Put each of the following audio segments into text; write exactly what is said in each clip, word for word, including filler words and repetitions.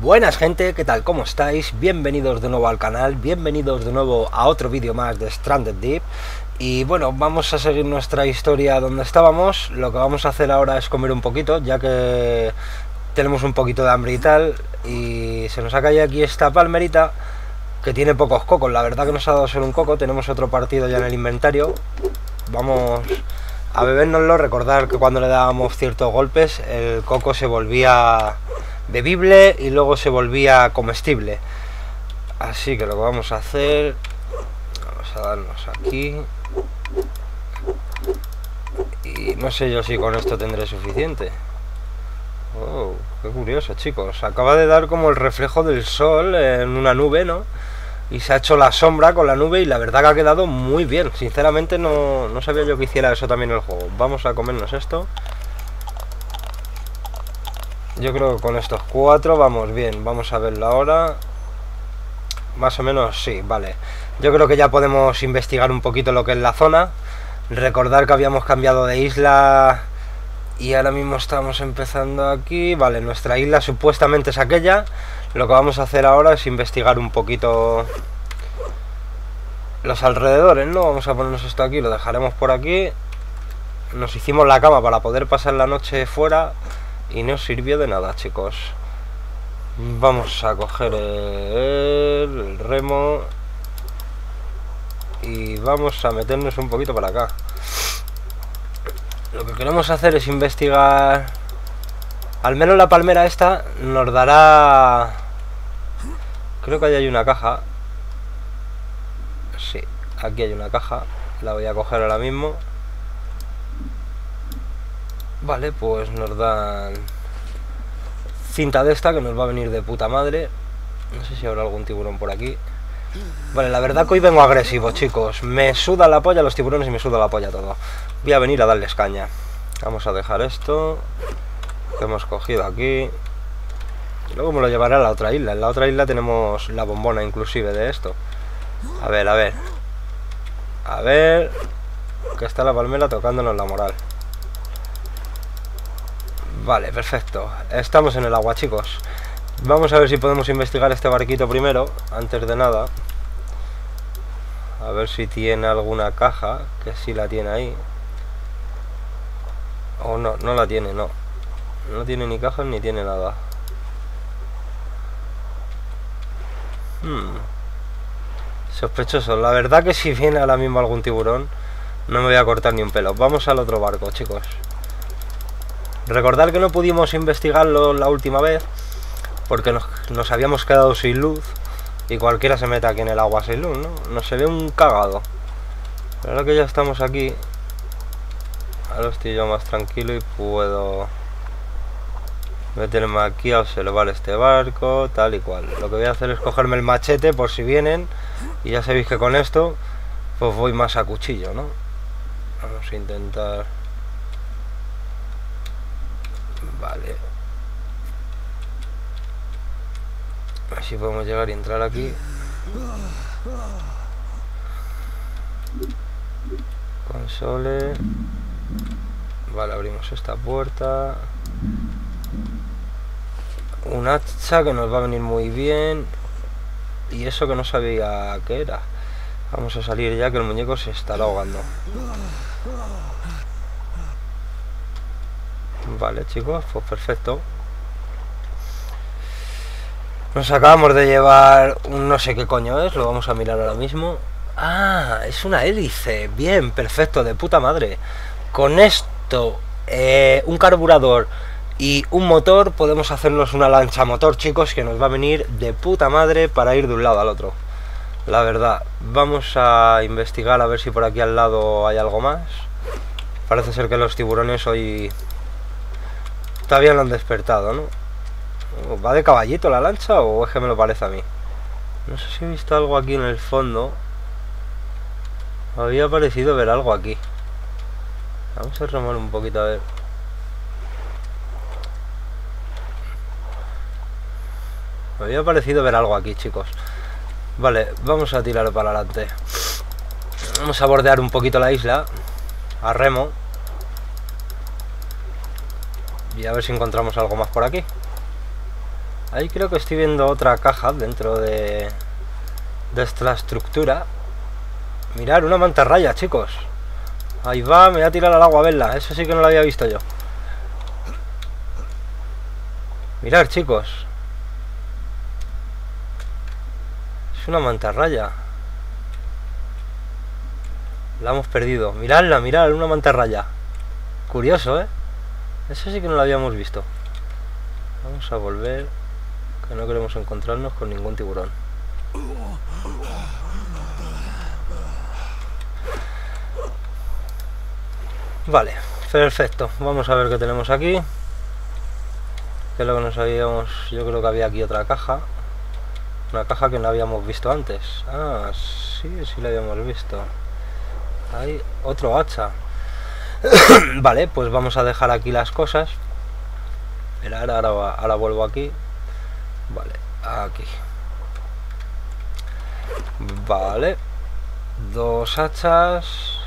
Buenas gente, ¿qué tal? ¿Cómo estáis? Bienvenidos de nuevo al canal, bienvenidos de nuevo a otro vídeo más de Stranded Deep. Y bueno, vamos a seguir nuestra historia donde estábamos. Lo que vamos a hacer ahora es comer un poquito, ya que tenemos un poquito de hambre y tal. Y se nos ha caído aquí esta palmerita, que tiene pocos cocos. La verdad que nos ha dado solo un coco, tenemos otro partido ya en el inventario. Vamos a bebérnoslo, recordar que cuando le dábamos ciertos golpes el coco se volvía bebible y luego se volvía comestible. Así que lo que vamos a hacer, vamos a darnos aquí. Y no sé yo si con esto tendré suficiente. Oh, qué curioso, chicos. Acaba de dar como el reflejo del sol en una nube, ¿no? Y se ha hecho la sombra con la nube y la verdad que ha quedado muy bien. Sinceramente no, no sabía yo que hiciera eso también en el juego. Vamos a comernos esto. Yo creo que con estos cuatro vamos bien. Vamos a verlo ahora. Más o menos sí, vale. Yo creo que ya podemos investigar un poquito lo que es la zona. Recordar que habíamos cambiado de isla y ahora mismo estamos empezando aquí. Vale, nuestra isla supuestamente es aquella. Lo que vamos a hacer ahora es investigar un poquito los alrededores, ¿no? Vamos a ponernos esto aquí, lo dejaremos por aquí. Nos hicimos la cama para poder pasar la noche fuera y no sirvió de nada, chicos. Vamos a coger el, el remo y vamos a meternos un poquito para acá. Lo que queremos hacer es investigar. Al menos la palmera esta nos dará... Creo que ahí hay una caja. Sí, aquí hay una caja. La voy a coger ahora mismo. Vale, pues nos dan cinta de esta que nos va a venir de puta madre. No sé si habrá algún tiburón por aquí. Vale, la verdad que hoy vengo agresivo, chicos. Me suda la polla los tiburones y me suda la polla todo. Voy a venir a darles caña. Vamos a dejar esto que hemos cogido aquí. Luego me lo llevaré a la otra isla. En la otra isla tenemos la bombona inclusive de esto. A ver, a ver. A ver. Que está la palmera tocándonos la moral. Vale, perfecto. Estamos en el agua, chicos. Vamos a ver si podemos investigar este barquito primero, antes de nada. A ver si tiene alguna caja, que sí la tiene ahí. O no, no la tiene, no. No tiene ni cajas ni tiene nada. Hmm. Sospechoso. La verdad que si viene ahora mismo algún tiburón, no me voy a cortar ni un pelo. Vamos al otro barco, chicos. Recordad que no pudimos investigarlo la última vez porque nos, nos habíamos quedado sin luz. Y cualquiera se mete aquí en el agua sin luz, ¿no? Nos se ve un cagado. Pero ahora que ya estamos aquí, ahora estoy yo más tranquilo y puedo meterme aquí a observar este barco, tal y cual. Lo que voy a hacer es cogerme el machete por si vienen. Y ya sabéis que con esto pues voy más a cuchillo, ¿no? Vamos a intentar. Vale. Así podemos llegar y entrar aquí. Console. Vale, abrimos esta puerta. Un hacha que nos va a venir muy bien. Y eso que no sabía qué era. Vamos a salir ya que el muñeco se estará ahogando. Vale, chicos, pues perfecto. Nos acabamos de llevar un no sé qué coño es. Lo vamos a mirar ahora mismo. Ah, es una hélice. Bien, perfecto, de puta madre. Con esto, eh, un carburador y un motor, podemos hacernos una lancha motor, chicos, que nos va a venir de puta madre para ir de un lado al otro. La verdad, vamos a investigar a ver si por aquí al lado hay algo más. Parece ser que los tiburones hoy todavía no han despertado, ¿no? ¿Va de caballito la lancha o es que me lo parece a mí? No sé si he visto algo aquí en el fondo. Había parecido ver algo aquí. Vamos a remar un poquito a ver. Me había parecido ver algo aquí, chicos. Vale, vamos a tirar para adelante. Vamos a bordear un poquito la isla a remo y a ver si encontramos algo más por aquí. Ahí creo que estoy viendo otra caja dentro de, de esta estructura. Mirad, una mantarraya, chicos. Ahí va, me voy a tirar al agua a verla. Eso sí que no lo había visto yo. Mirad, chicos. Es una mantarraya. La hemos perdido. Miradla, mirad, una mantarraya. Curioso, ¿eh? Eso sí que no lo habíamos visto. Vamos a volver, que no queremos encontrarnos con ningún tiburón. Vale, perfecto. Vamos a ver qué tenemos aquí. Que es lo que no sabíamos. Yo creo que había aquí otra caja. Una caja que no habíamos visto antes. Ah, sí, sí la habíamos visto. Hay otro hacha. Vale, pues vamos a dejar aquí las cosas. Mirad, ahora, ahora vuelvo aquí. Vale, aquí. Vale. Dos hachas.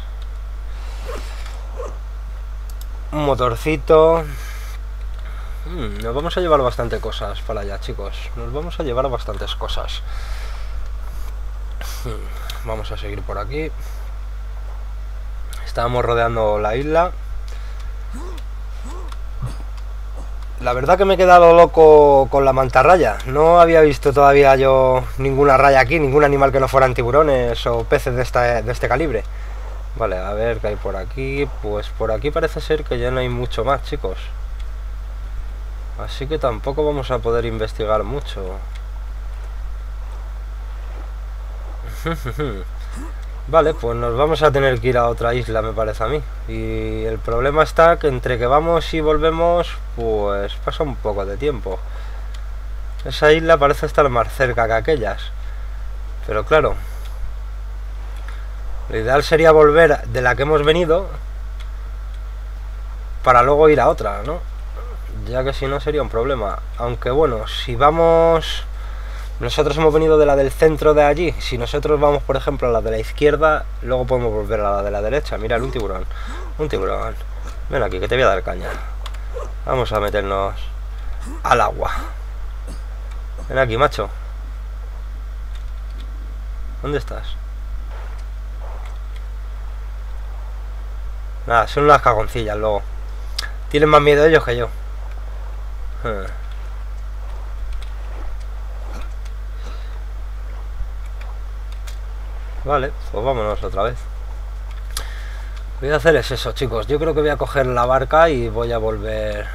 Un motorcito. Hmm, nos vamos a llevar bastante cosas para allá, chicos. Nos vamos a llevar bastantes cosas. Hmm, vamos a seguir por aquí. Estábamos rodeando la isla. La verdad que me he quedado loco con la mantarraya. No había visto todavía yo ninguna raya aquí, ningún animal que no fueran tiburones o peces de, esta, de este calibre. Vale, a ver qué hay por aquí. Pues por aquí parece ser que ya no hay mucho más, chicos. Así que tampoco vamos a poder investigar mucho. Vale, pues nos vamos a tener que ir a otra isla, me parece a mí. Y el problema está que entre que vamos y volvemos, pues pasa un poco de tiempo. Esa isla parece estar más cerca que aquellas. Pero claro, lo ideal sería volver de la que hemos venido para luego ir a otra, ¿no? Ya que si no sería un problema. Aunque bueno, si vamos... Nosotros hemos venido de la del centro de allí. Si nosotros vamos, por ejemplo, a la de la izquierda, luego podemos volver a la de la derecha. Mirad, un tiburón. Un tiburón. Ven aquí, que te voy a dar caña. Vamos a meternos al agua. Ven aquí, macho. ¿Dónde estás? Nada, son unas cagoncillas luego. Tienen más miedo ellos que yo. Hmm. Vale, pues vámonos otra vez. Voy a hacer es eso, chicos. Yo creo que voy a coger la barca y voy a volver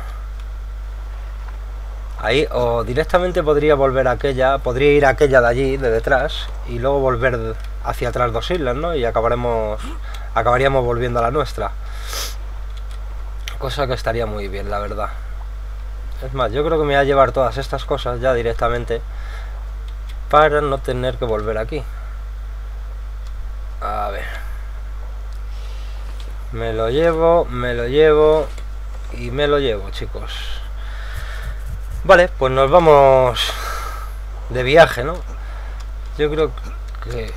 ahí. O directamente podría volver a aquella. Podría ir a aquella de allí, de detrás, y luego volver hacia atrás dos islas, ¿no? Y acabaremos Acabaríamos volviendo a la nuestra. Cosa que estaría muy bien, la verdad. Es más, yo creo que me voy a llevar todas estas cosas ya directamente para no tener que volver aquí. A ver, me lo llevo, me lo llevo y me lo llevo, chicos. Vale, pues nos vamos de viaje, ¿no? Yo creo que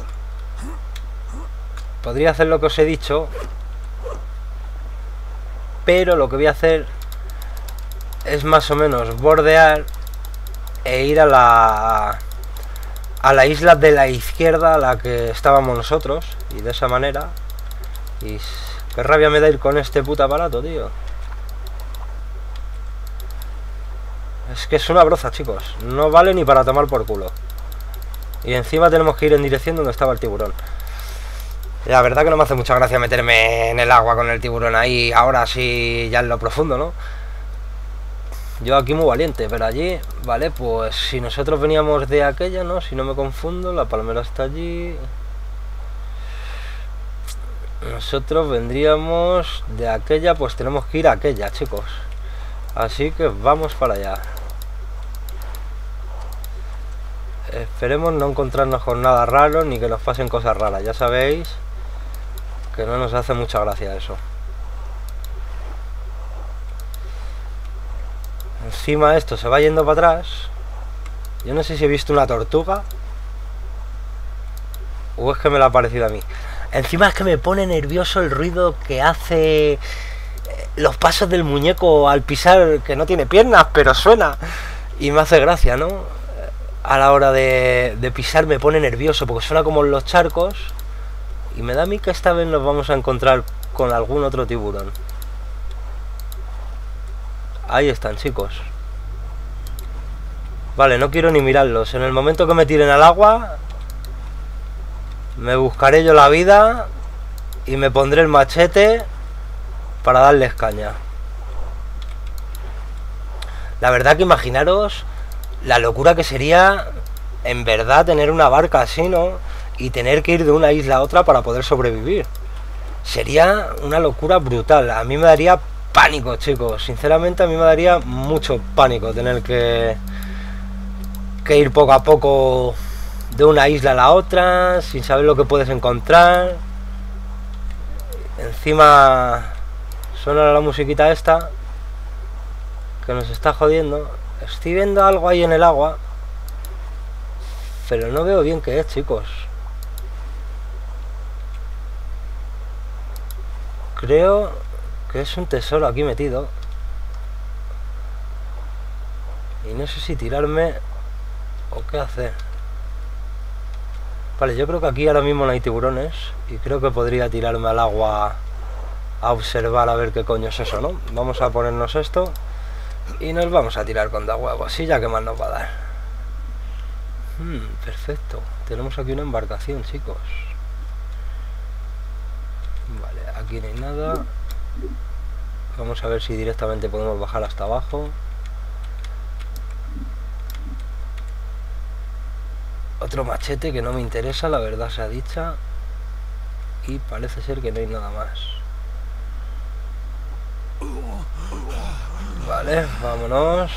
podría hacer lo que os he dicho, pero lo que voy a hacer es más o menos bordear e ir a la... a la isla de la izquierda a la que estábamos nosotros, y de esa manera. Y qué rabia me da ir con este puto aparato, tío. Es que es una broza, chicos. No vale ni para tomar por culo. Y encima tenemos que ir en dirección donde estaba el tiburón. La verdad que no me hace mucha gracia meterme en el agua con el tiburón ahí, ahora sí, ya en lo profundo, ¿no? Yo aquí muy valiente, pero allí, vale, pues si nosotros veníamos de aquella, ¿no? Si no me confundo, la palmera está allí. Nosotros vendríamos de aquella, pues tenemos que ir a aquella, chicos. Así que vamos para allá. Esperemos no encontrarnos con nada raro, ni que nos pasen cosas raras. Ya sabéis que no nos hace mucha gracia eso. Encima esto se va yendo para atrás. Yo no sé si he visto una tortuga o es que me lo ha parecido a mí. Encima es que me pone nervioso el ruido que hace los pasos del muñeco al pisar, que no tiene piernas, pero suena. Y me hace gracia, ¿no? A la hora de, de pisar me pone nervioso porque suena como en los charcos. Y me da a mí que esta vez nos vamos a encontrar con algún otro tiburón. Ahí están, chicos. Vale, no quiero ni mirarlos. En el momento que me tiren al agua, me buscaré yo la vida y me pondré el machete para darles caña. La verdad que imaginaros la locura que sería en verdad tener una barca así, ¿no? Y tener que ir de una isla a otra para poder sobrevivir. Sería una locura brutal. A mí me daría pánico, chicos. Sinceramente a mí me daría mucho pánico tener que, que ir poco a poco de una isla a la otra sin saber lo que puedes encontrar. Encima suena la musiquita esta que nos está jodiendo. Estoy viendo algo ahí en el agua, pero no veo bien qué es, chicos. Creo que es un tesoro aquí metido. Y no sé si tirarme o qué hacer. Vale, yo creo que aquí ahora mismo no hay tiburones. Y creo que podría tirarme al agua a observar a ver qué coño es eso, ¿no? Vamos a ponernos esto y nos vamos a tirar con da huevo. Así ya que más nos va a dar. Hmm, perfecto. Tenemos aquí una embarcación, chicos. Vale, aquí no hay nada. Vamos a ver si directamente podemos bajar hasta abajo. Otro machete que no me interesa, la verdad sea dicha. Y parece ser que no hay nada más. Vale, vámonos.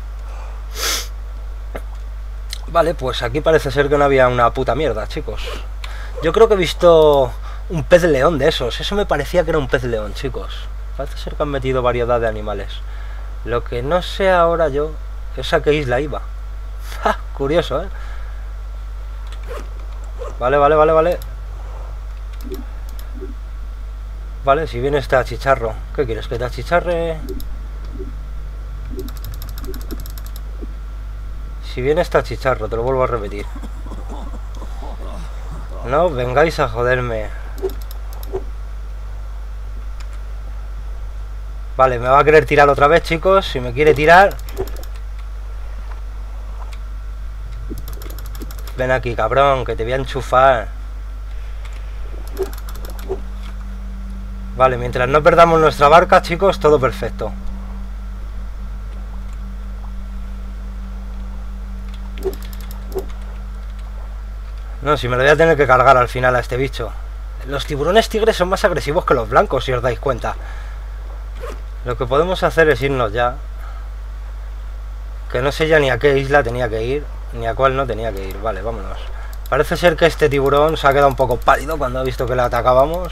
Vale, pues aquí parece ser que no había una puta mierda, chicos. Yo creo que he visto un pez león de esos. Eso me parecía que era un pez león, chicos. Parece ser que han metido variedad de animales. Lo que no sé ahora yo es a qué isla iba. ¡Ja! Curioso, ¿eh? Vale, vale, vale, vale. Vale, si viene este achicharro. ¿Qué quieres? ¿Que te achicharre? Si viene este achicharro, te lo vuelvo a repetir. No vengáis a joderme. Vale, me va a querer tirar otra vez, chicos. Si me quiere tirar... Ven aquí, cabrón, que te voy a enchufar. Vale, mientras no perdamos nuestra barca, chicos, todo perfecto. No, si me lo voy a tener que cargar al final a este bicho. Los tiburones tigres son más agresivos que los blancos, si os dais cuenta. Lo que podemos hacer es irnos ya. Que no sé ya ni a qué isla tenía que ir, ni a cuál no tenía que ir. Vale, vámonos. Parece ser que este tiburón se ha quedado un poco pálido cuando ha visto que le atacábamos.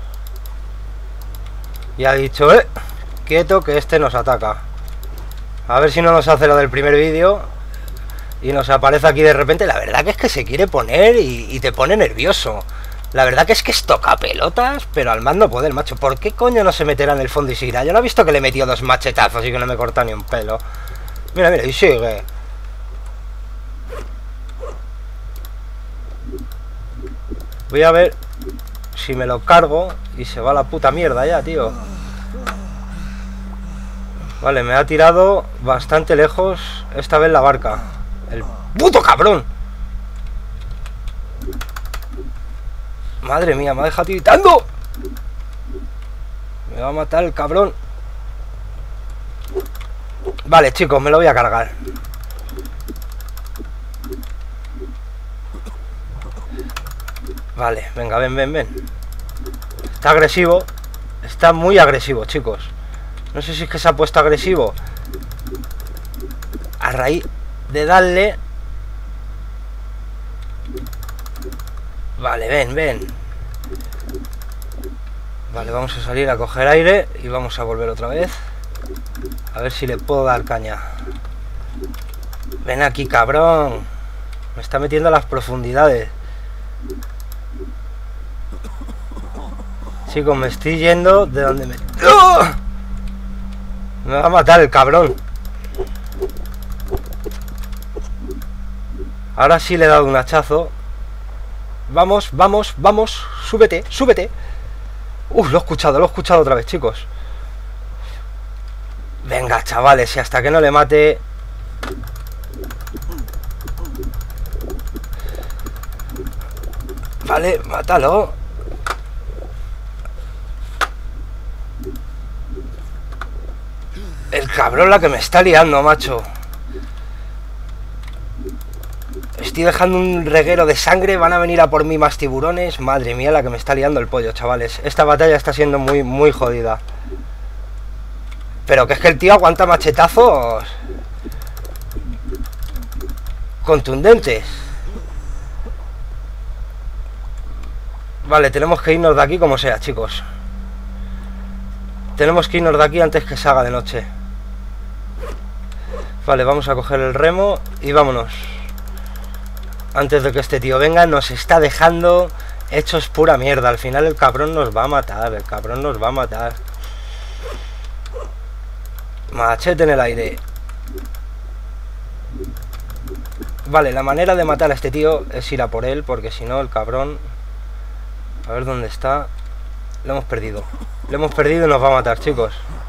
Y ha dicho, eh, quieto, que este nos ataca. A ver si no nos hace lo del primer vídeo y nos aparece aquí de repente. La verdad que es que se quiere poner y, y te pone nervioso. La verdad que es que es toca pelotas, pero al más no poder, macho. ¿Por qué coño no se meterá en el fondo y se irá? Yo no he visto que le he metido dos machetazos y que no me corta ni un pelo. Mira, mira, y sigue. Voy a ver si me lo cargo y se va a la puta mierda ya, tío. Vale, me ha tirado bastante lejos esta vez la barca. El puto cabrón. Madre mía, me ha dejado tiritando. Me va a matar el cabrón. Vale, chicos, me lo voy a cargar. Vale, venga, ven, ven, ven. Está agresivo. Está muy agresivo, chicos. No sé si es que se ha puesto agresivo a raíz de darle. Vale, ven, ven. Vale, vamos a salir a coger aire y vamos a volver otra vez. A ver si le puedo dar caña. Ven aquí, cabrón. Me está metiendo a las profundidades. Chicos, me estoy yendo de donde me... ¡Oh! Me va a matar el cabrón. Ahora sí le he dado un hachazo. Vamos, vamos, vamos. Súbete, súbete. Uf, lo he escuchado, lo he escuchado otra vez, chicos. Venga, chavales, y hasta que no le mate... Vale, mátalo. El cabrón la que me está liando, macho. Estoy dejando un reguero de sangre. Van a venir a por mí más tiburones. Madre mía, la que me está liando el pollo, chavales. Esta batalla está siendo muy, muy jodida. Pero que es que el tío aguanta machetazos contundentes. Vale, tenemos que irnos de aquí como sea, chicos. Tenemos que irnos de aquí antes que se haga de noche. Vale, vamos a coger el remo y vámonos. Antes de que este tío venga, nos está dejando hechos pura mierda. Al final el cabrón nos va a matar. El cabrón nos va a matar. Machete en el aire. Vale, la manera de matar a este tío es ir a por él, porque si no el cabrón... A ver dónde está. Lo hemos perdido. Lo hemos perdido y nos va a matar, chicos.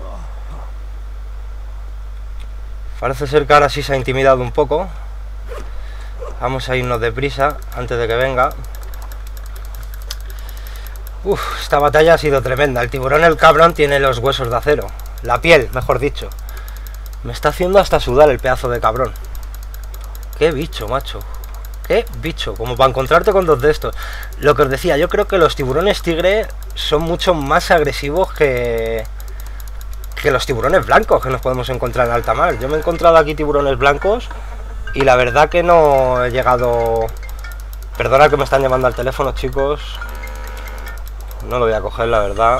Parece ser que ahora sí se ha intimidado un poco. Vamos a irnos deprisa antes de que venga. Uf, esta batalla ha sido tremenda. El tiburón, el cabrón, tiene los huesos de acero. La piel, mejor dicho. Me está haciendo hasta sudar el pedazo de cabrón. Qué bicho, macho. Qué bicho, como para encontrarte con dos de estos. Lo que os decía, yo creo que los tiburones tigre son mucho más agresivos que... que los tiburones blancos que nos podemos encontrar en alta mar. Yo me he encontrado aquí tiburones blancos y la verdad que no he llegado... Perdona que me están llamando al teléfono, chicos. No lo voy a coger, la verdad.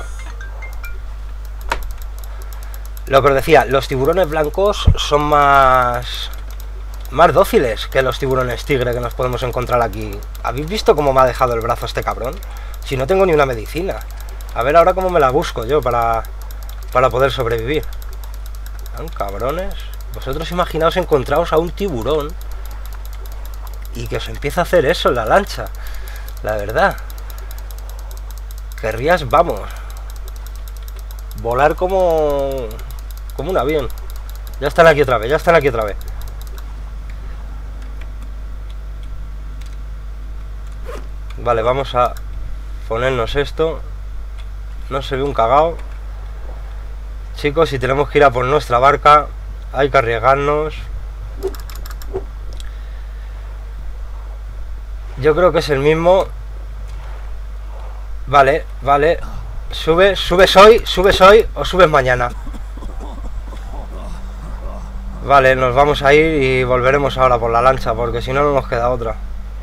Lo que os decía, los tiburones blancos son más... más dóciles que los tiburones tigre que nos podemos encontrar aquí. ¿Habéis visto cómo me ha dejado el brazo este cabrón? Si no tengo ni una medicina. A ver ahora cómo me la busco yo para... para poder sobrevivir. ¿Son cabrones? Vosotros imaginaos encontraros a un tiburón y que os empieza a hacer eso en la lancha. La verdad. Querrías, vamos, volar como... como un avión. Ya están aquí otra vez, ya están aquí otra vez. Vale, vamos a ponernos esto. No se ve un cagao. Chicos, si tenemos que ir a por nuestra barca, hay que arriesgarnos. Yo creo que es el mismo. Vale, vale. Sube, subes hoy, subes hoy o subes mañana. Vale, nos vamos a ir y volveremos ahora por la lancha, porque si no, no nos queda otra.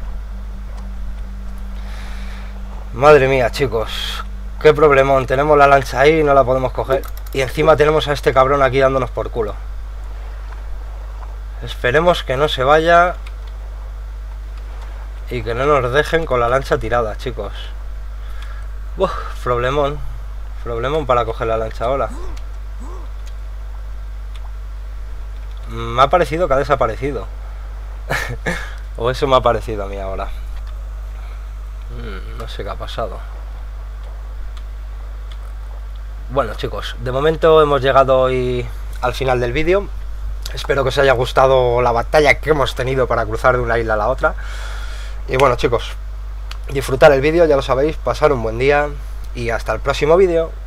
Madre mía, chicos. Qué problemón. Tenemos la lancha ahí y no la podemos coger. Y encima tenemos a este cabrón aquí dándonos por culo. Esperemos que no se vaya y que no nos dejen con la lancha tirada, chicos. Uf, problemón. Problemón para coger la lancha ahora. Me ha parecido que ha desaparecido. O eso me ha parecido a mí ahora. No sé qué ha pasado. Bueno, chicos, de momento hemos llegado hoy al final del vídeo. Espero que os haya gustado la batalla que hemos tenido para cruzar de una isla a la otra. Y bueno, chicos, disfrutar el vídeo, ya lo sabéis, pasar un buen día y hasta el próximo vídeo.